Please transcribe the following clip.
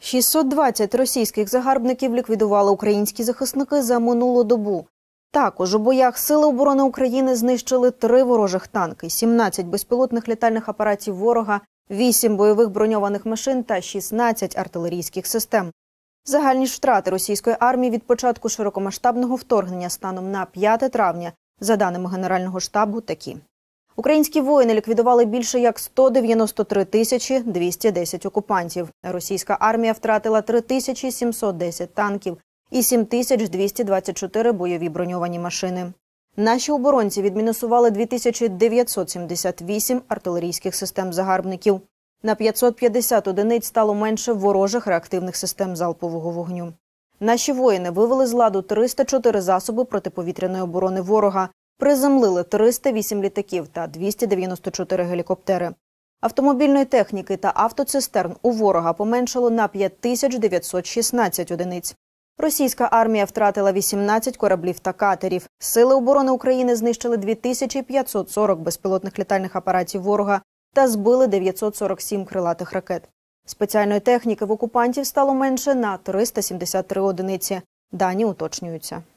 620 російських загарбників ліквідували українські захисники за минулу добу. Також у боях Сили оборони України знищили 3 ворожих танки, 17 безпілотних літальних апаратів ворога, 8 бойових броньованих машин та 16 артилерійських систем. Загальні ж втрати російської армії від початку широкомасштабного вторгнення станом на 5 травня, за даними Генерального штабу, такі. Українські воїни ліквідували більше як 193 210 окупантів. Російська армія втратила 3710 танків і 7224 бойові броньовані машини. Наші оборонці відмінусували 2978 артилерійських систем загарбників. На 550 одиниць стало менше ворожих реактивних систем залпового вогню. Наші воїни вивели з ладу 304 засоби протиповітряної оборони ворога, приземлили 308 літаків та 294 гелікоптери. Автомобільної техніки та автоцистерн у ворога поменшало на 5916 одиниць. Російська армія втратила 18 кораблів та катерів. Сили оборони України знищили 2540 безпілотних літальних апаратів ворога та збили 947 крилатих ракет. Спеціальної техніки в окупантів стало менше на 373 одиниці. Дані уточнюються.